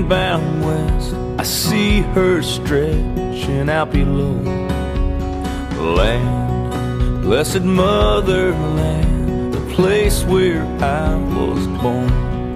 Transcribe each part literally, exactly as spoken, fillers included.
train bound west, I see her stretching out below. Land, blessed motherland, the place where I was born.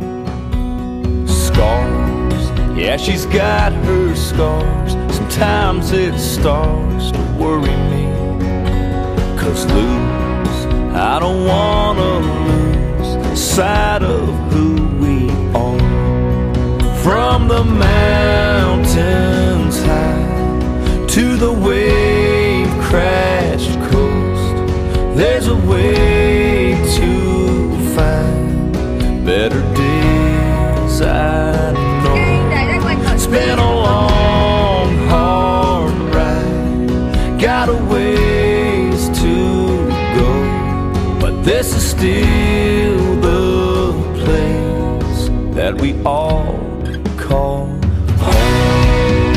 Scars, yeah, she's got her scars. Sometimes it starts to worry me, 'cause lose, I don't wanna lose sight of who we are. From the mountains high to the wave-crashed coast, there's a way to find better days, I know. It's been a long, hard ride, got a ways to go, but this is still the place that we all call home.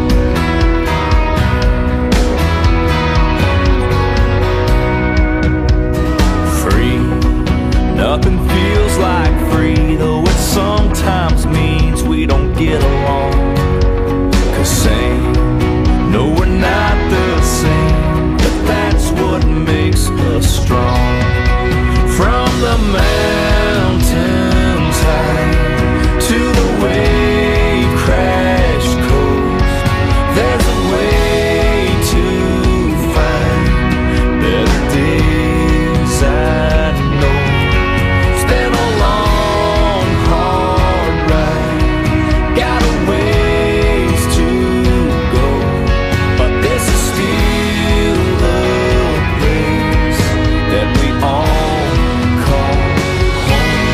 Free, nothing feels like free, though it sometimes means we don't get along. 'Cause same, no, we're not the same, but that's what makes us strong. From the mountains high to the wave-crashed coast, there's a way to find better days, I know. It's been a long, hard ride, got a ways to go, but this is still the place that we all call home.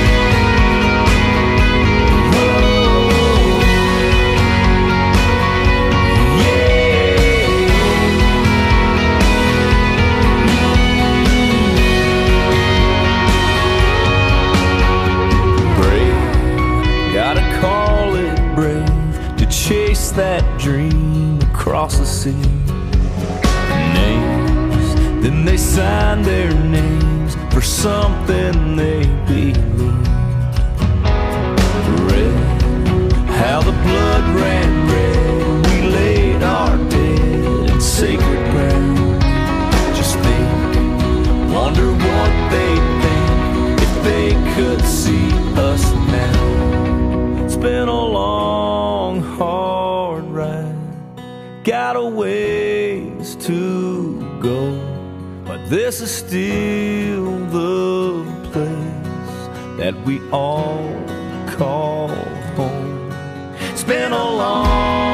Gotta call it brave to chase that dream across the sea. Names, then they sign their names for something they believe. Red, how the blood ran red, we laid our dead in sacred ground. Just think, wonder what they'd think if they could see us now. It's been a long, hard ride, got a ways to go, but this is still the place that we all call home. It's been a long